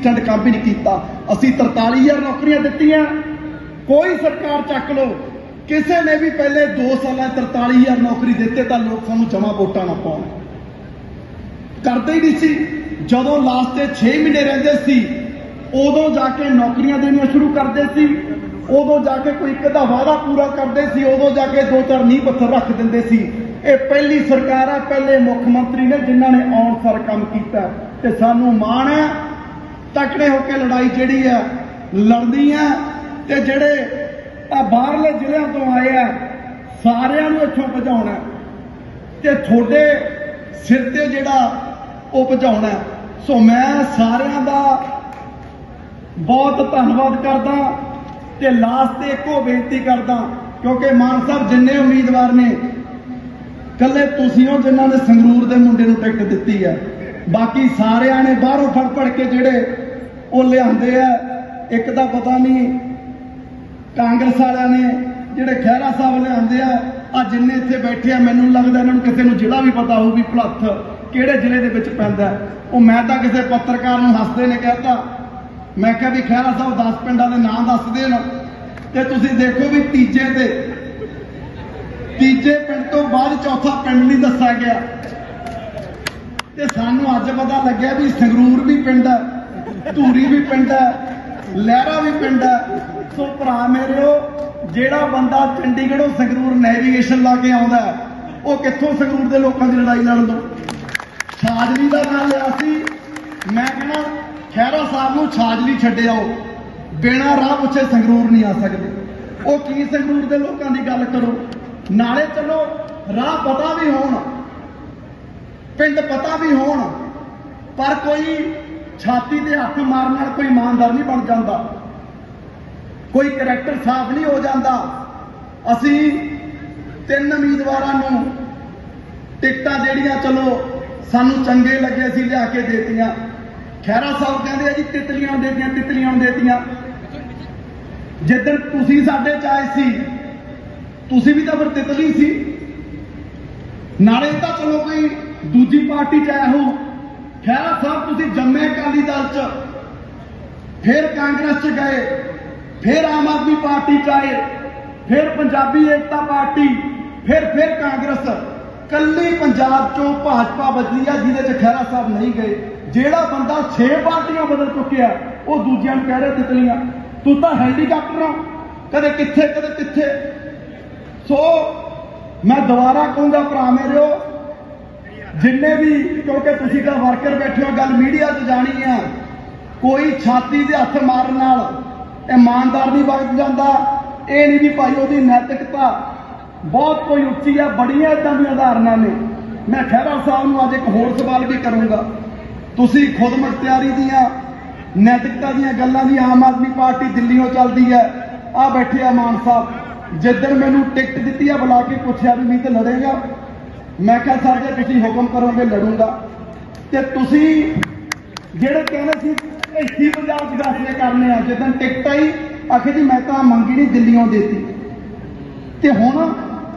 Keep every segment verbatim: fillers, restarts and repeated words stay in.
काम भी नहीं किया। असी तरताली हज़ार नौकरियां दित्तियां, कोई सरकार चक लो किसी ने भी पहले दो साल तरताली हज़ार नौकरी दिते तो लोग सानू जमा वोटां ना पाउण करते ही नहीं सी। जदों लास्ट ते छे महीने रहिंदे सी उदों जाके नौकरियां देनियां शुरू करते सी, उदों जाके कोई एक दा वादा पूरा करते सी, उदों जाके दो चार नींह पत्थर रख दिंदे सी। ये पहली सरकार है, पहले मुख्यमंत्री ने जिन्होंने आउण सार काम किया ते सानू माण है। तकड़े होकर लड़ाई जिहड़ी है लड़नी है ते जिहड़े बाहरले जिलिਆਂ तो आए हैं सारिਆਂ ਨੂੰ इत्थों भजाउणा ते थोड़े सिर ते जिहड़ा ਉਹ ਭਜਾਉਣਾ। सो मैं सारिਆਂ ਦਾ बहुत धन्नवाद करदा ते लास्ट ते इक्को बेनती करदा क्योंकि मान साहब जिन्ने उम्मीदवार ने कल्ले तुसीं हो जिन्हां ने संगरूर दे मुंडे नूं टिकट दित्ती है, बाकी सारिਆਂ ने बाहरों फड़ फड़ के जिहड़े ਉਹ लिआंदे आ। एक दा पता नहीं कांग्रेस वालिਆਂ ने जिहड़े खैरा साहब लिआंदे आ, आ जिन्ने इत्थे बैठे आ मैनूं लगदा इन्हां नूं किसे नूं जिला भी पता होਊ भी भुलੱਥ ਕਿਹੜੇ ਜ਼ਿਲ੍ਹੇ ਦੇ ਵਿੱਚ ਪੈਂਦਾ। ਉਹ ਮੈਂ ਤਾਂ ਕਿਸੇ ਪੱਤਰਕਾਰ ਨੂੰ ਹੱਸਦੇ ਨੇ ਕਹਿਤਾ, मैं क्या भी खैरा साहब दस पिंडा के नाम दस देन ते तुसीं देखो भी तीजे ते तीजे पिंड तो बाद चौथा पिंड नहीं दसा गया ते सानू अज पता लग्या भी संगरूर भी पिंड है, धूरी भी पिंड है, लहरा भी पिंड है। सो भरा मेरे जेड़ा बंदा चंडीगढ़ों संगरूर नेविगेशन ला के आउंदा वो कित्थों संगरूर के लोगों की लड़ाई लड़न दो। छाजली का नाम लिया सी, मैं कहना खैरा साहब नूं छाजली छड्डे आओ, बिना राह पुछे संगरूर नहीं आ सकते। वो की संगरूर के लोगों की गल करो, नाले चलो राह पता भी होण, पिंड पता भी होण, पर कोई छाती ते हथ मारन नाल कोई ईमानदार नहीं बन जाता, कोई करैक्टर साफ नहीं हो जाता। असी तीन उम्मीदवारां नूं टिकटां जिहड़ियां चलो सानू चंगे लगे असी लिया के देतियां। खैरा साहब कहते हैं जी तितलियां देतियां तितलियां देतियां। जिधर तुसी साडे चाहे सी तुसी भी तो फिर तितली सी, नाले तो चलो कोई दूजी पार्टी चाहे हो। खैरा साहब तुसी जम्मे अकाली दल च, फिर कांग्रेस च गए, फिर आम आदमी पार्टी च आए, फिर पंजाबी एकता पार्टी, फिर फिर कांग्रेस, कल्ली पंजाब चो भाजपा बदली है जिहदे च खैरा साहब नहीं गए। जेड़ा बंदा छे पार्टियां बदल चुकिया वो दूजियां कह रहे तितलियां, तू तो हैलीकाप्टर हो, कदे कित्थे कदे कित्थे। सो मैं दोबारा कहूंगा भरा मेरे जिन्ने भी, क्योंकि तुसीं तां वर्कर बैठे हो, गल मीडिया च जानी है, कोई छाती दे हथ मारन नाल ईमानदार नहीं बन जाता। ये नहीं भी भाई उसकी नैतिकता बहुत कोई उच्ची है, बड़ियां इदां दी उदाहरणां ने। मैं खैरा साहब नूं अज एक होर सवाल भी करूंगा, तुसीं खुद मुख्तियारी दियां नैतिकता दियां गल्लां दी आम आदमी पार्टी दिल्लीों चलती है, आ बैठे आ मान साहब जिद्दन मैनूं टिकट दित्ती है बुला के पुछया भी नहीं तो लड़ेगा, मैं क्या सर जे तुसीं हुक्म करोगे लड़ूंगा। ते तुसीं जिहड़े कहने सी इसी पंजाब च फैसले करने आ, जिद्दन टिकट आई आखे जी मैं तो मंगी नहीं दिल्लीों देती, ते हुण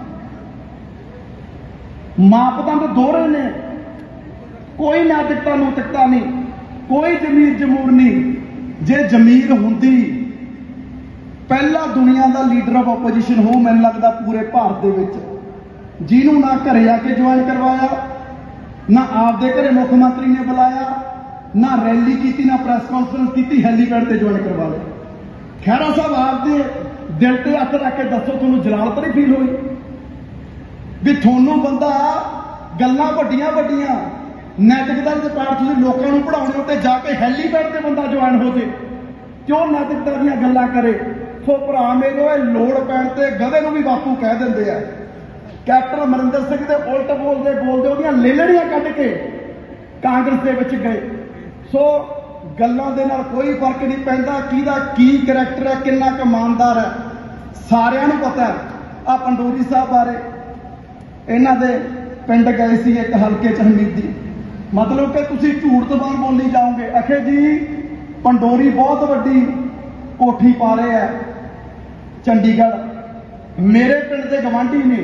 मापदंड दोहरे ने, कोई नैतिकता नैतिकता नहीं, कोई जमीर जमूर नहीं। जे जमीर हुंदी पहला दुनिया का लीडर ऑफ ओपोजिशन हो मैनूं लगदा पूरे भारत दे विच, जिन्होंने ना घरे आके ज्वाइन करवाया, ना आपदे घरे मुख्यमंत्री ने बुलाया, ना रैली की, ना प्रेस कॉन्फ्रेंस की, हैलीपैड से ज्वाइन करवा लिया। खैरा साहब आपके दिल से हथ रख के दसो तुहानूं जलाल तो नहीं फील हुई भी थोनों बंदा गल्लां वड्डियां वड्डियां नैतिकता के पाठ तुसीं लोकां नूं पढ़ाउणे उत्ते जाके हैलीपैड से बंदा ज्वाइन हो जाए, क्यों नैतिकता दीयां गल्लां करे। सो भरा मेरे लोड़ पैण ते गधे नूं भी बापू कह दिंदे आ। कैप्टन अमरिंदर सिंह दे उल्ट बोलदे बोलदे उहदियां लेलड़ियां कढ के कांग्रेस दे विच गए। सो गल्लां दे नाल कोई फर्क नहीं पैंदा किहदा की करैक्टर है, किन्ना क ईमानदार है, सारिआं नूं पता है। आ पंडोरी साहब बारे इन्हां दे पिंड गए सी एक हल्के च हमीदी, मतलब कि तुसीं झूठ तो बांग बोली जाओगे, आखे जी पंडोरी बहुत वड्डी कोठी पा रहे है चंडीगढ़। मेरे पिंड के गवांढी ने,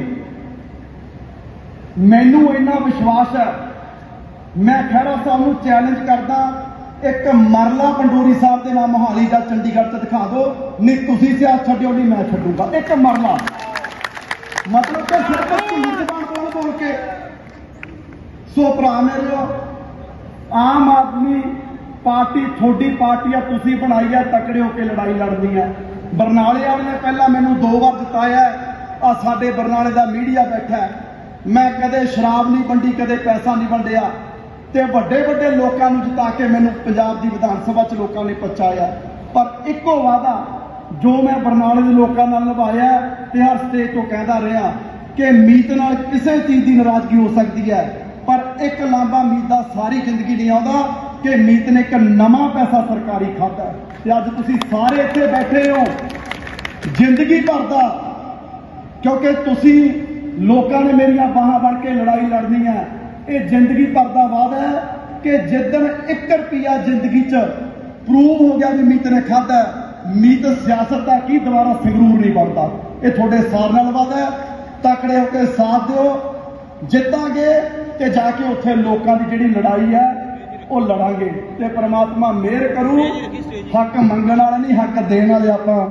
मैनू इन्ना विश्वास है, मैं खैरा साहब नूं चैलेंज करदा ਇੱਕ ਮਰਲਾ ਪੰਡੋਰੀ ਸਾਹਿਬ ਦੇ ਨਾਮ ਮੋਹਾਲੀ ਦਾ ਚੰਡੀਗੜ੍ਹ ਚ ਦਿਖਾ ਦਿਓ, ਨਹੀਂ ਤੁਸੀਂ ਸਿਆਸਤ ਛੱਡਿਓ ਨਹੀਂ ਮੈਂ ਛੱਡੂਗਾ। ਇੱਕ ਮਰਲਾ ਮਤਲਬ ਕਿ ਸਿਰਫ ਝੂਠ ਜ਼ਬਾਨ ਬੋਲ ਬੋਲ ਕੇ। ਸੋ ਭਰਾ ਮੇਰਿਓ, ਆਮ ਆਦਮੀ ਪਾਰਟੀ ਤੁਹਾਡੀ ਪਾਰਟੀ ਆ, ਤੁਸੀਂ ਬਣਾਈ ਆ, ਤਕੜੇ ਹੋ ਕੇ ਲੜਾਈ ਲੜਨੀ ਹੈ। ਬਰਨਾਲੇ ਵਾਲੇ ਨੇ ਪਹਿਲਾਂ ਮੈਨੂੰ ਦੋ ਵਾਰ ਜਿਤਾਇਆ। ਆ ਸਾਡੇ ਬਰਨਾਲੇ ਦਾ ਮੀਡੀਆ ਬੈਠਾ ਹੈ, ਮੈਂ ਕਦੇ ਸ਼ਰਾਬ ਨਹੀਂ ਵੰਡੀ, ਕਦੇ ਪੈਸਾ ਨਹੀਂ ਵੰਡਿਆ, ਤੇ ਵੱਡੇ ਵੱਡੇ ਲੋਕਾਂ ਨੂੰ ਜਿਤਾ ਕੇ ਮੈਨੂੰ ਪੰਜਾਬ ਦੀ ਵਿਧਾਨ ਸਭਾ 'ਚ ਲੋਕਾਂ ਨੇ ਪਹੁੰਚਾਇਆ। ਪਰ ਇੱਕੋ ਵਾਅਦਾ ਜੋ ਮੈਂ ਬਰਨਾਲੇ ਦੇ ਲੋਕਾਂ ਨਾਲ ਨਿਭਾਇਆ ਤੇ ਹਰ ਸਟੇਜ ਤੋਂ ਕਹਿੰਦਾ ਰਿਹਾ ਕਿ ਮੀਤ ਨਾਲ ਕਿਸੇ ਚੀਜ਼ ਦੀ ਨਾਰਾਜ਼ਗੀ ਹੋ ਸਕਦੀ ਹੈ, ਪਰ ਇੱਕ ਲਾਂਬਾ ਮੀਤ ਦਾ ਸਾਰੀ ਜ਼ਿੰਦਗੀ ਨਹੀਂ ਆਉਂਦਾ ਕਿ ਮੀਤ ਨੇ ਇੱਕ ਨਵਾਂ ਪੈਸਾ ਸਰਕਾਰੀ ਖਾਧਾ। ਤੇ ਅੱਜ ਤੁਸੀਂ ਸਾਰੇ ਇੱਥੇ ਬੈਠੇ ਹੋ ਜ਼ਿੰਦਗੀ ਭਰ ਦਾ, ਕਿਉਂਕਿ ਤੁਸੀਂ ਲੋਕਾਂ ਨੇ ਮੇਰੀਆਂ ਬਾਹਾਂ ਫੜ ਕੇ ਲੜਾਈ ਲੜਨੀ ਹੈ। ਇਹ ਜ਼ਿੰਦਗੀ ਭਰ ਦਾ ਵਾਅਦਾ ਹੈ ਕਿ ਜਿੱਦਣ ਇੱਕ ਰੁਪਿਆ ਜ਼ਿੰਦਗੀ 'ਚ ਪ੍ਰੂਵ ਹੋ ਗਿਆ ਵੀ ਮੀਤ ਨੇ ਖਾਧਾ, ਮੀਤ ਸਿਆਸਤ ਦਾ ਕੀ ਦੁਬਾਰਾ ਸੰਗਰੂਰ ਨਹੀਂ ਬਣਦਾ। ਇਹ ਤੁਹਾਡੇ ਸਾਰ ਨਾਲ ਵਾਅਦਾ ਹੈ। ਤਕੜੇ ਹੋ ਕੇ ਸਾਥ ਦਿਓ, ਜਿੱਤਾਂਗੇ ਤੇ ਜਾ ਕੇ ਉੱਥੇ ਲੋਕਾਂ ਦੀ ਜਿਹੜੀ ਲੜਾਈ ਹੈ ਉਹ ਲੜਾਂਗੇ। ਤੇ ਪ੍ਰਮਾਤਮਾ ਮਿਹਰ ਕਰੂ। ਹੱਕ ਮੰਗਣ ਵਾਲੇ ਨਹੀਂ, ਹੱਕ ਦੇਣ ਵਾਲੇ ਆਪਾਂ।